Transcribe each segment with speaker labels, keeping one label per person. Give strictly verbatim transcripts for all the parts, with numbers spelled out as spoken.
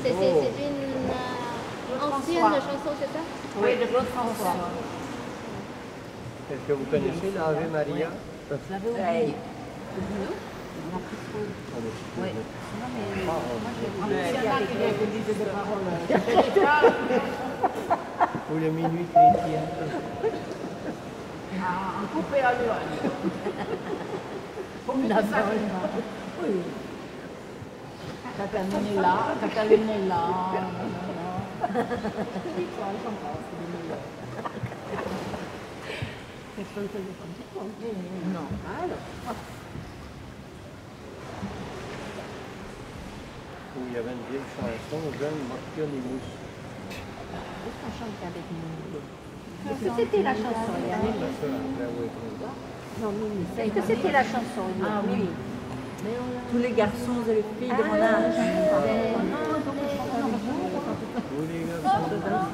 Speaker 1: C'est une euh, ancienne chanson, c'est ça?
Speaker 2: Oui, de Claude François.
Speaker 3: Est-ce que vous connaissez l'Ave Maria?
Speaker 2: L'Ave Maria. Oui. Non, mais moi, je l'ai appris avec l'église de parole.
Speaker 3: Ou le minuit chrétien?
Speaker 2: Ah, en coupé à l'oeil. Comme la parole. Oui. Cataline est là, Cataline est là. Non. Alors.
Speaker 3: Où il y avait une vieille chanson, Jeune Mortionimus.
Speaker 2: Est-ce qu'on chante avec nous? Est-ce que c'était la chanson, Yannick? Non, Mimi. Est-ce que c'était la chanson? Ah oui. Tous les garçons et les filles de mon âge.
Speaker 3: Tous les garçons.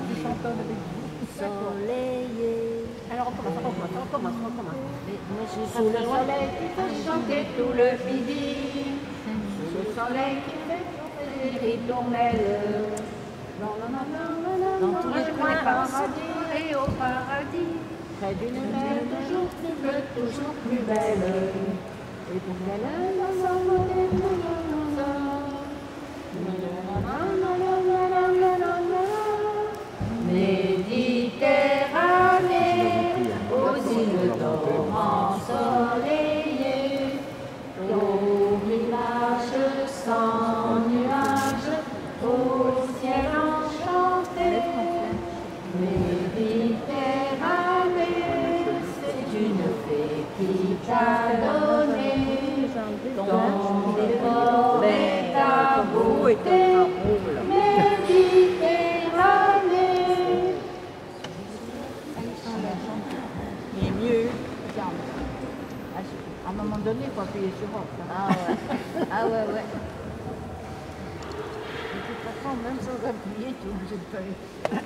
Speaker 2: Soleillé. Alors on commence, on commence, on commence, on commence. Sous le soleil qui fait chanter tout le midi. Sous le soleil qui fait chanter les tournelles. Dans tous les coins, paradis et au paradis. Près d'une mer toujours plus bleue, toujours plus belle. Et pour qu'elle aille s'envoler, Méditerranée, aux îles d'or ensoleillées, au village sans nuages, au ciel enchanté. Méditerranée, c'est une fée qui t'a donné ton dévor et ta beauté. Méditerranée. Il est mieux. À un moment donné, il faut appuyer sur off.
Speaker 1: Ah ouais. Ah ouais, ouais.
Speaker 2: De toute façon, même sans appuyer, tu es obligé de faire.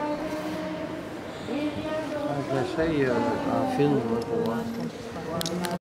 Speaker 3: J'essaye un film pour voir.